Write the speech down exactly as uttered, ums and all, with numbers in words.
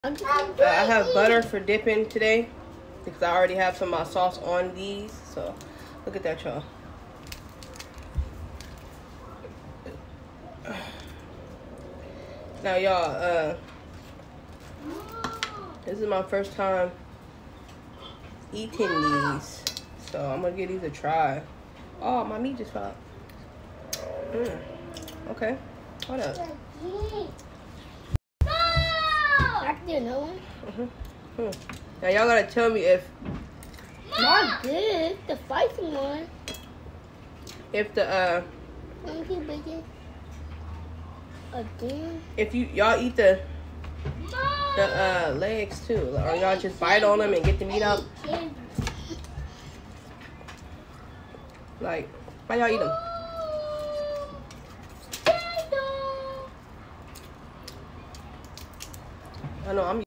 Uh, I have butter for dipping today because I already have some of my sauce on these. So look at that, y'all. Now, y'all, uh, this is my first time eating these, so I'm gonna give these a try. Oh, my meat just fell out. Mm. Okay, hold up. I can do another one. Mm-hmm. Hmm. Now y'all gotta tell me if not good. The spicy one. If the uh, Let me keep bacon. Again. if you y'all eat the the uh legs too, or y'all just bite on them and get the meat out. Like, why y'all eat them? I know I'm.